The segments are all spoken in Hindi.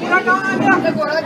पूरा गाँव आ गया।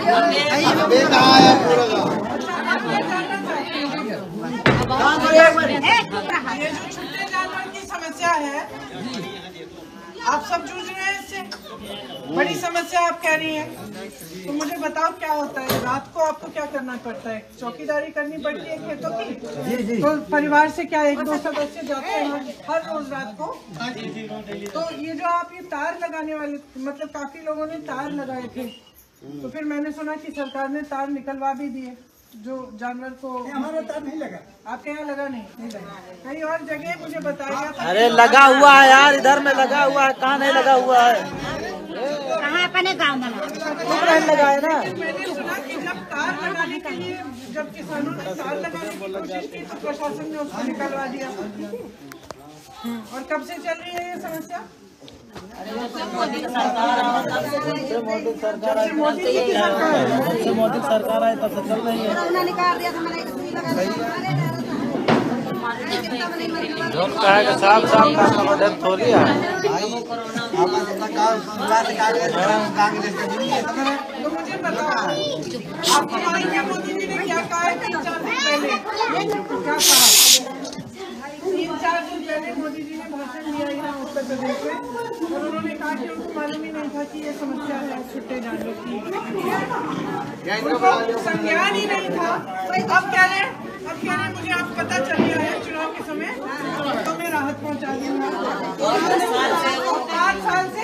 ये जो छुट्टे जानवर की समस्या है, आप सब जूझ रहे हैं इससे, बड़ी समस्या आप कह रही हैं। तो मुझे बताओ क्या होता है, रात को आपको क्या करना पड़ता है? चौकीदारी करनी पड़ती है खेतों की? तो परिवार से क्या 1-2 सदस्य जाते हैं हर रोज रात को? तो ये जो आप ये तार लगाने वाले, मतलब काफी लोगों ने तार लगाए थे, तो फिर मैंने सुना कि सरकार ने तार निकलवा भी दिए जो जानवर को। हमारा तार नहीं लगा, आपके यहाँ लगा? नहीं लगा। कहीं और जगह मुझे बताया गया। अरे लगा हुआ है यार, इधर में लगा हुआ है, कहाँ नहीं लगा हुआ है? कहाँ अपने गाँव में लगा है ना। मैंने सुना कि जब तार लगाने के लिए, जब किसानों ने तार लगाने की कोशिश की तो प्रशासन ने उसको निकलवा दिया। और कब से चल रही है ये समस्या? मोदी सरकार आए तब से चल रही है। झोंक कहेगा साफ का मदद थोड़ी है। तो मुझे बताओ, आपको मालूम है मोदी जी ने क्या कहा है? 3-4 दिन पहले क्या कहा? 3-4 दिन पहले मोदी जी ने भाषण दिया यहाँ उत्तर प्रदेश में, और उन्होंने कहा कि उनको मालूम ही नहीं था कि ये समस्या है छुट्टे जानवर की, उनको संज्ञान ही नहीं था। अब कह रहे मुझे आप पता चल गया है चुनाव के समय, तो मैं राहत पहुँचा दूंगा। 5 साल से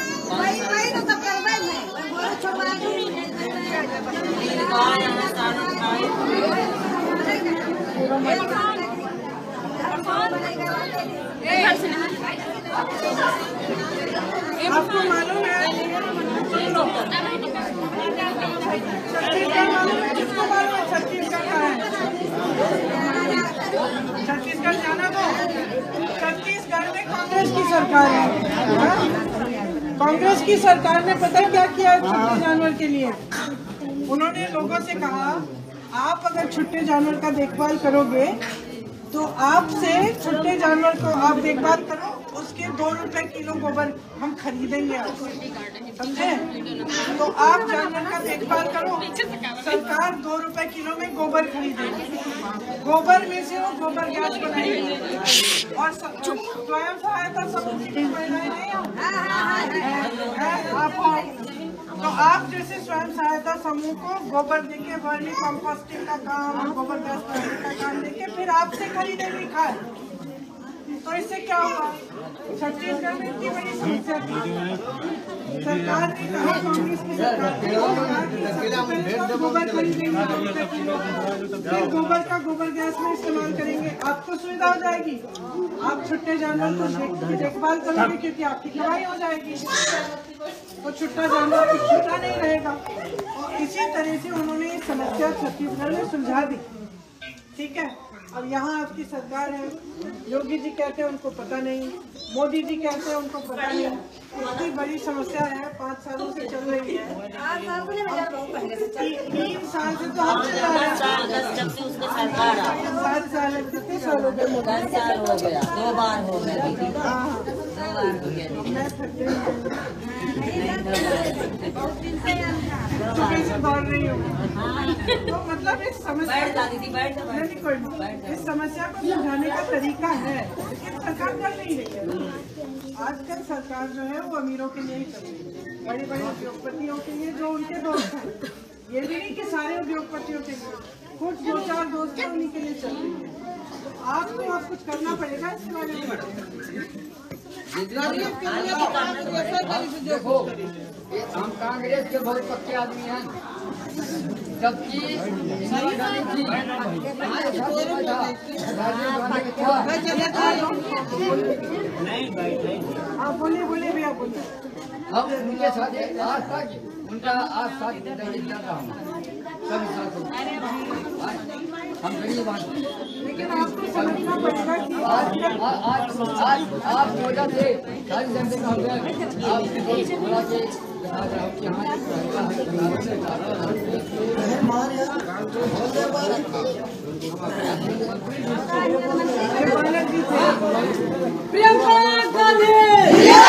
आपको मालूम है, किसको मालूम है छत्तीसगढ़ का है? छत्तीसगढ़ जाना दो। छत्तीसगढ़ में कांग्रेस की सरकार है। कांग्रेस की सरकार ने पता है क्या किया है छुट्टे जानवर के लिए? उन्होंने लोगों से कहा, आप अगर छुट्टे जानवर का देखभाल करोगे तो आपसे छुट्टे जानवर को आप देखभाल करो, उसके 2 रुपए किलो गोबर हम खरीदेंगे आपसे, समझे? तो आप जानवर का देखभाल करो, सरकार 2 रुपए किलो में गोबर खरीदेगी, गोबर में से वो गोबर गैस बनाएगी। और स्वयं सहायता समूह की महिलाएं नहीं आप हो, तो आप जैसे स्वयं सहायता समूह को गोबर देके वर्मी कंपोस्टिंग का काम, गोबर गैस बनाने का काम देके फिर आपसे खरीदेंगे खाद। तो इससे क्या होगा? छत्तीसगढ़ में इतनी बड़ी समस्या थी, सरकार ने कहा, कांग्रेस की सरकार ने गोबर खरीदेंगे, फिर गोबर का गोबर गैस में इस्तेमाल करेंगे, आपको सुविधा हो जाएगी, आप छुट्टे जानवर को देखभाल करोगे क्योंकि आपकी कमाई हो जाएगी, तो छुट्टा जानवर कुछ छुट्टा नहीं रहेगा। इसी तरह से उन्होंने ये समस्या छत्तीसगढ़ में सुलझा दी, ठीक है? अब यहाँ आपकी सरकार है, योगी जी कहते हैं उनको पता नहीं, मोदी जी कहते हैं उनको पता नहीं। इतनी बड़ी समस्या है, 5 सालों से चल रही है। 3 साल से तो हम चला रहे हैं। 7 साल कितने साल हो गए? 10 साल हो गया, 2 बार हो गया। दौड़ रही हूँ, तो मतलब इस समस्या को सुलझाने का तरीका है, लेकिन सरकार कर नहीं रही है। आजकल सरकार जो है वो अमीरों के लिए ही चल रही है, बड़े बड़े उद्योगपतियों के लिए जो उनके दोस्त हैं। ये भी नहीं कि सारे उद्योगपतियों के लिए, कुछ 2-4 दोस्त हैं उन्हीं के लिए चल रही है। तो आपको अब कुछ करना पड़ेगा इसके बारे में। देखो, हम कांग्रेस के बहुत पक्के आदमी हैं, जबकि बोलिए भैया बोलिए। हम उनके साथ आज तक उनका आज साथ नहीं जाता हूँ, सभी साथ हम गरीब आदमी, लेकिन आपको समझना पड़ेगा कि आज आपकी वजह से सारी जनता हो गए, आपकी बोला कि प्रियंका गांधी